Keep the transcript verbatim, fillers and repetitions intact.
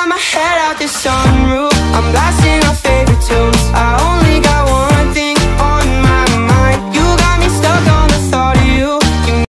got my head out the sunroof, I'm blasting